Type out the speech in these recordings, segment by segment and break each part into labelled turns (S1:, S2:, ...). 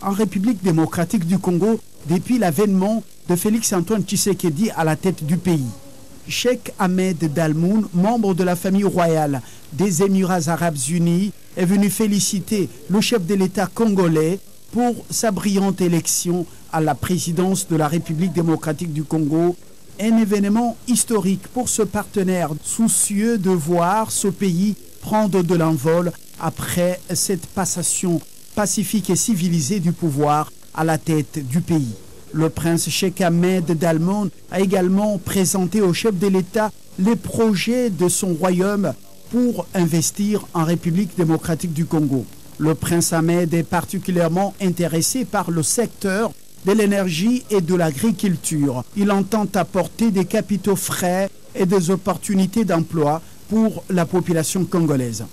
S1: en République démocratique du Congo depuis l'avènement de Félix-Antoine Tshisekedi à la tête du pays. Cheikh Ahmed Dalmoun, membre de la famille royale des Émirats arabes unis, est venu féliciter le chef de l'État congolais pour sa brillante élection à la présidence de la République démocratique du Congo. Un événement historique pour ce partenaire soucieux de voir ce pays prendre de l'envol après cette passation pacifique et civilisée du pouvoir à la tête du pays. Le prince Cheikh Ahmed Dalmoun a également présenté au chef de l'État les projets de son royaume pour investir en République démocratique du Congo. Le prince Ahmed est particulièrement intéressé par le secteur de l'énergie et de l'agriculture. Il entend apporter des capitaux frais et des opportunités d'emploi pour la population congolaise.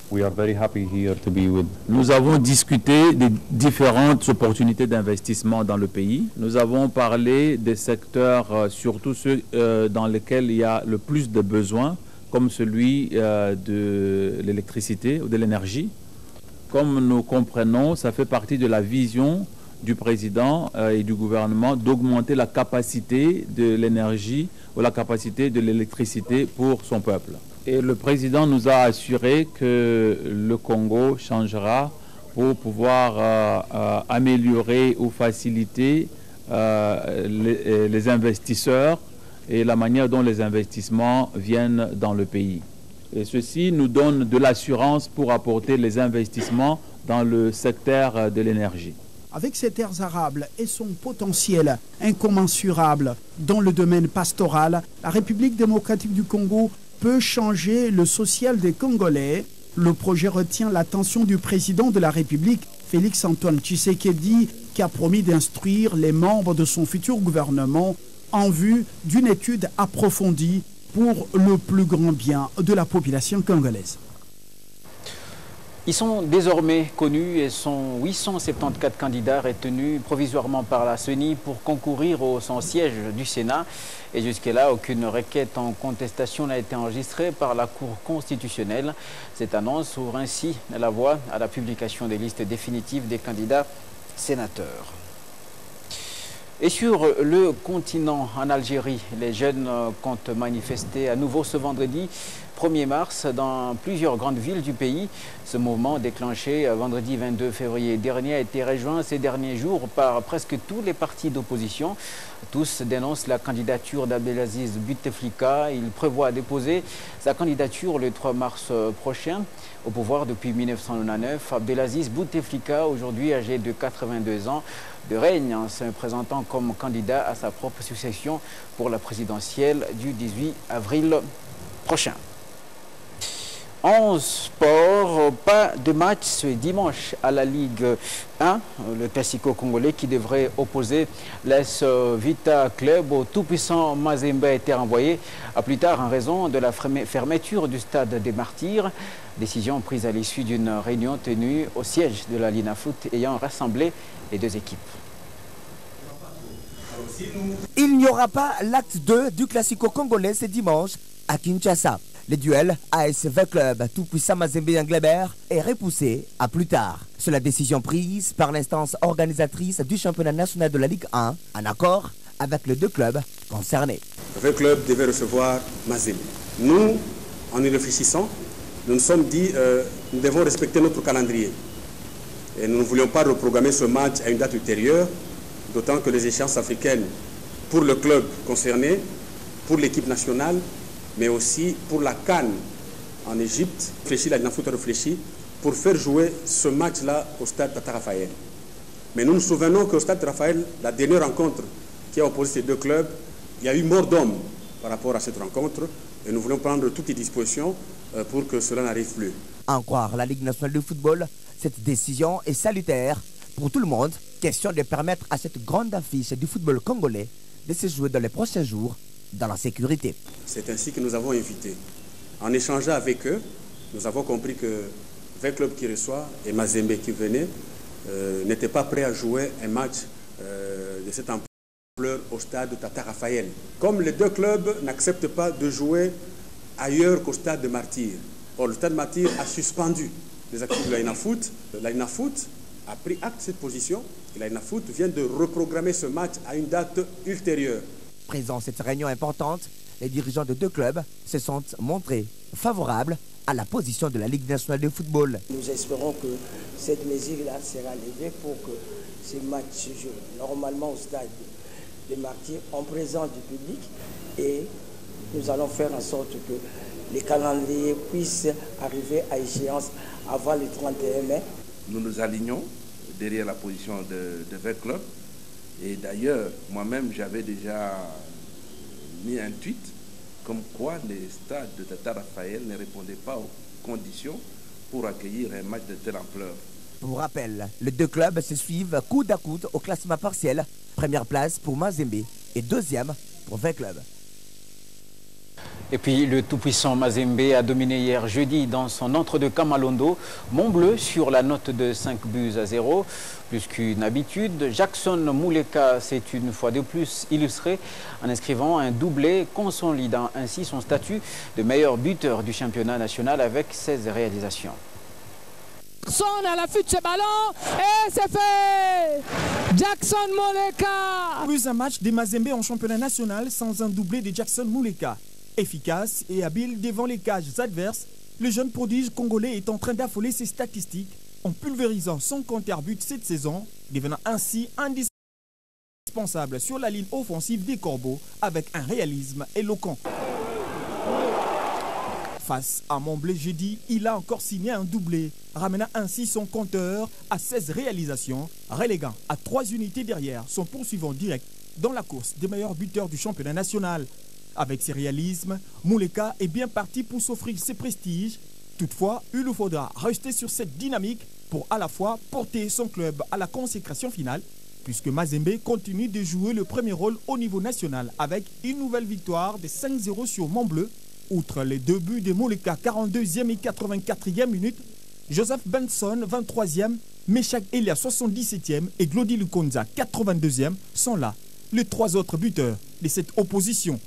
S2: Nous avons discuté des différentes opportunités d'investissement dans le pays. Nous avons parlé des secteurs, surtout ceux dans lesquels il y a le plus de besoins, comme celui de l'électricité ou de l'énergie. Comme nous comprenons, ça fait partie de la vision du président et du gouvernement d'augmenter la capacité de l'énergie ou la capacité de l'électricité pour son peuple. Et le président nous a assuré que le Congo changera pour pouvoir améliorer ou faciliter les investisseurs et la manière dont les investissements viennent dans le pays. Et ceci nous donne de l'assurance pour apporter les investissements dans le secteur de l'énergie.
S1: Avec ses terres arables et son potentiel incommensurable dans le domaine pastoral, la République démocratique du Congo peut changer le social des Congolais. Le projet retient l'attention du président de la République, Félix-Antoine Tshisekedi, qui a promis d'instruire les membres de son futur gouvernement en vue d'une étude approfondie pour le plus grand bien de la population congolaise.
S3: Ils sont désormais connus et sont 874 candidats retenus provisoirement par la CENI pour concourir au son siège du Sénat. Et jusque-là, aucune requête en contestation n'a été enregistrée par la Cour constitutionnelle. Cette annonce ouvre ainsi la voie à la publication des listes définitives des candidats sénateurs. Et sur le continent, en Algérie, les jeunes comptent manifester à nouveau ce vendredi 1er mars dans plusieurs grandes villes du pays. Ce mouvement déclenché vendredi 22 février dernier a été rejoint ces derniers jours par presque tous les partis d'opposition. Tous dénoncent la candidature d'Abdelaziz Bouteflika. Il prévoit déposer sa candidature le 3 mars prochain. Au pouvoir depuis 1999, Abdelaziz Bouteflika, aujourd'hui âgé de 82 ans, de règne en se présentant comme candidat à sa propre succession pour la présidentielle du 18 avril prochain. En sport, pas de match ce dimanche à la Ligue 1. Le classico congolais qui devrait opposer l'AS Vita Club au tout-puissant Mazembe a été renvoyé à plus tard en raison de la fermeture du stade des Martyrs. Décision prise à l'issue d'une réunion tenue au siège de la Linafoot ayant rassemblé les deux équipes.
S4: Il n'y aura pas l'acte 2 du classico congolais ce dimanche à Kinshasa. Le duel ASV Club tout-puissant Mazembe Englebert est repoussé à plus tard. C'est la décision prise par l'instance organisatrice du championnat national de la Ligue 1 en accord avec les deux clubs concernés.
S5: Le club devait recevoir Mazembe. Nous, en y réfléchissant, nous nous sommes dit nous devons respecter notre calendrier. Et nous ne voulions pas reprogrammer ce match à une date ultérieure, d'autant que les échéances africaines pour le club concerné, pour l'équipe nationale, mais aussi pour la CAN en Égypte, la Linafoot a réfléchi pour faire jouer ce match-là au stade Tata Raphaël. Mais nous nous souvenons qu'au stade Tata Raphaël, la dernière rencontre qui a opposé ces deux clubs, il y a eu mort d'homme par rapport à cette rencontre et nous voulons prendre toutes les dispositions pour que cela n'arrive plus.
S4: À en croire la Ligue nationale de football, cette décision est salutaire pour tout le monde. Question de permettre à cette grande affiche du football congolais de se jouer dans les prochains jours dans la sécurité.
S5: C'est ainsi que nous avons invité. En échangeant avec eux, nous avons compris que 20 clubs qui reçoivent et Mazembe qui venait n'étaient pas prêts à jouer un match de cette ampleur au stade de Tata Raphaël. Comme les deux clubs n'acceptent pas de jouer ailleurs qu'au stade de Martyrs. Or, le stade de Martyrs a suspendu les activités de la Linafoot. La Linafoot a pris acte de cette position et l'AENAFOOT vient de reprogrammer ce match à une date ultérieure.
S4: Présent à cette réunion importante, les dirigeants de deux clubs se sont montrés favorables à la position de la Ligue nationale de football.
S6: Nous espérons que cette mesure-là sera levée pour que ces matchs se jouent normalement au stade des Martyrs en présence du public et nous allons faire en sorte que les calendriers puissent arriver à échéance avant le 31 mai.
S7: Nous nous alignons derrière la position de 20 clubs et d'ailleurs moi-même j'avais déjà mis un tweet comme quoi les stades de Tata Raphaël ne répondaient pas aux conditions pour accueillir un match de telle ampleur.
S4: Pour rappel, les deux clubs se suivent coude à coude au classement partiel. Première place pour Mazembe et deuxième pour 20 clubs.
S3: Et puis le tout-puissant Mazembe a dominé hier jeudi dans son entre-deux Kamalondo, Montbleu sur la note de 5-0. Plus qu'une habitude, Jackson Mouleka s'est une fois de plus illustré en inscrivant un doublé, consolidant ainsi son statut de meilleur buteur du championnat national avec 16 réalisations.
S8: Jackson à l'affût de ce ballon et c'est fait. Jackson Mouleka.
S1: Plus un match des Mazembe en championnat national sans un doublé de Jackson Mouleka. Efficace et habile devant les cages adverses, le jeune prodige congolais est en train d'affoler ses statistiques en pulvérisant son compteur but cette saison, devenant ainsi indispensable sur la ligne offensive des Corbeaux avec un réalisme éloquent. Face à Montbleu jeudi, il a encore signé un doublé, ramenant ainsi son compteur à 16 réalisations, reléguant à 3 unités derrière son poursuivant direct dans la course des meilleurs buteurs du championnat national. Avec ses réalismes, Mouleka est bien parti pour s'offrir ses prestiges. Toutefois, il lui faudra rester sur cette dynamique pour à la fois porter son club à la consécration finale, puisque Mazembe continue de jouer le premier rôle au niveau national avec une nouvelle victoire de 5-0 sur Montbleu. Outre les deux buts de Mouleka, 42e et 84e minute, Joseph Benson, 23e, Meshak Elia, 77e et Glody Lukonza, 82e, sont là les trois autres buteurs de cette opposition.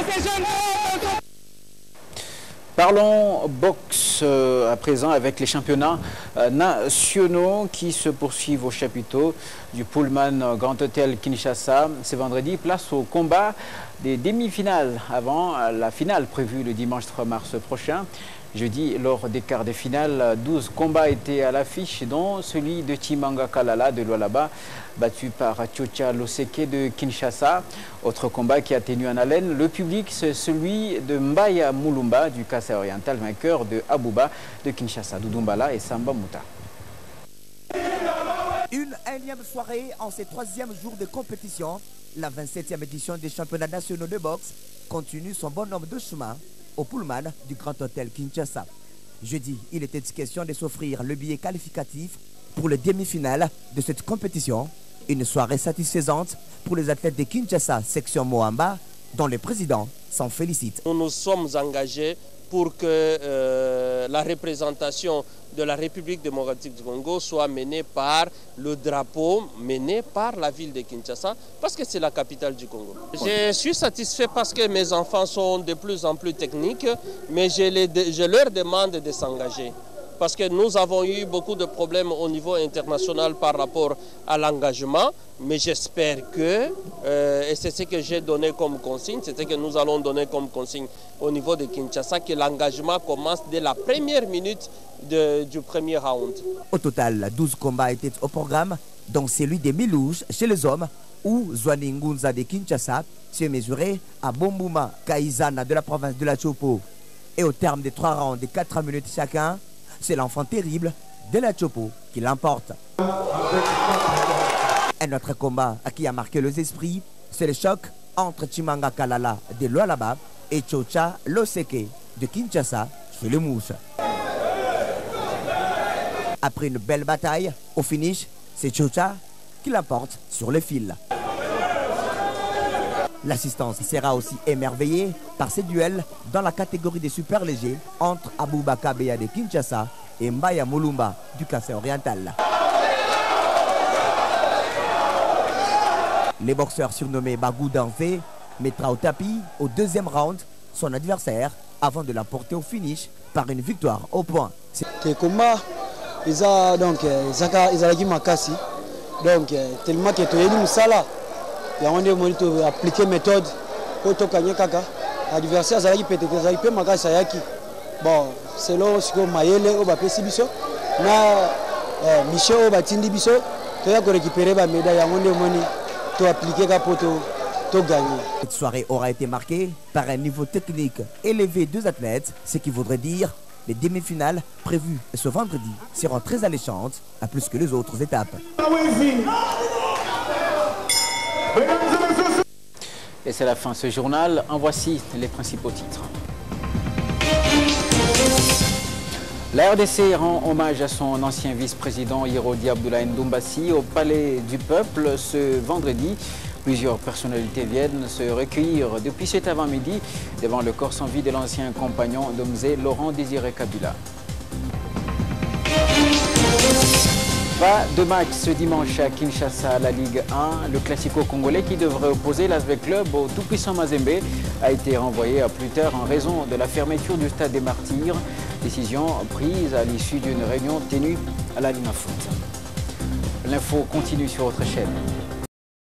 S3: Parlons boxe à présent avec les championnats nationaux qui se poursuivent au chapiteau du Pullman Grand Hôtel Kinshasa. Ce vendredi, place au combat des demi-finales avant la finale prévue le dimanche 3 mars prochain. Jeudi, lors des quarts de finale, 12 combats étaient à l'affiche, dont celui de Chimanga Kalala de Lualaba, battu par Tchocha Loseke de Kinshasa. Autre combat qui a tenu en haleine le public, c'est celui de Mbaya Mulumba du Kassai Oriental, vainqueur de Abouba de Kinshasa, Doudumbala et Samba Mouta.
S4: Une énième soirée en ces 3e jours de compétition. La 27e édition des championnats nationaux de boxe continue son bonhomme de chemin au Pullman du Grand Hôtel Kinshasa. Jeudi, il était question de s'offrir le billet qualificatif pour les demi-finales de cette compétition. Une soirée satisfaisante pour les athlètes de Kinshasa, section Moamba, dont le président s'en félicite.
S9: Nous nous sommes engagés pour que la représentation de la République démocratique du Congo soit menée par le drapeau, mené par la ville de Kinshasa, parce que c'est la capitale du Congo. Je suis satisfait parce que mes enfants sont de plus en plus techniques, mais je leur demande de s'engager. Parce que nous avons eu beaucoup de problèmes au niveau international par rapport à l'engagement, mais j'espère que, et c'est ce que j'ai donné comme consigne, c'est ce que nous allons donner comme consigne au niveau de Kinshasa, que l'engagement commence dès la première minute du premier round.
S4: Au total, 12 combats étaient au programme, dont celui des Milouches chez les hommes, où Zwane Ngunza de Kinshasa s'est mesuré à Bombuma Kaizana de la province de la Chopo. Et au terme des 3 rounds de 4 minutes chacun, c'est l'enfant terrible de la Chopo qui l'emporte. Un autre combat qui a marqué les esprits, c'est le choc entre Chimanga Kalala de Lualaba et Tchocha Loseke de Kinshasa chez les Mouches. Après une belle bataille, au finish, c'est Tchocha qui l'emporte sur le fil. L'assistance sera aussi émerveillée par ces duels dans la catégorie des super légers entre Aboubaka Beya de Kinshasa et Mbaya Mulumba du Kassai Oriental. Les boxeurs surnommés Bagou Danvé mettra au tapis au 2e round son adversaire avant de l'emporter au finish par une victoire au point.
S10: Le combat donc ezalaki makasi donc tellement que toyebi mosala yango nde moni toappliqué méthode po tokanye kaka adversaire azalaki peut-être ezalaki mpe makasi ayaki bon selon sikoyo mayele oyo bapesi biso na mission oyo batindi biso toya korécupérer bamédaille yango nde moni toappliqué ka po gagner.
S4: Cette soirée aura été marquée par un niveau technique élevé des athlètes, ce qui voudrait dire les demi-finales prévues ce vendredi seront très alléchantes, à plus que les autres étapes.
S3: Et c'est la fin de ce journal. En voici les principaux titres. La RDC rend hommage à son ancien vice-président Hirodi Abdoulaye Ndumbassi au Palais du Peuple ce vendredi. Plusieurs personnalités viennent se recueillir depuis cet avant-midi devant le corps sans vie de l'ancien compagnon d'Omzé, Laurent Désiré Kabila. Pas de match ce dimanche à Kinshasa à la Ligue 1. Le classico congolais qui devrait opposer l'Asvel Club au tout-puissant Mazembe a été renvoyé à plus tard en raison de la fermeture du stade des Martyrs. Décision prise à l'issue d'une réunion tenue à la Lima Foot. L'info continue sur votre chaîne.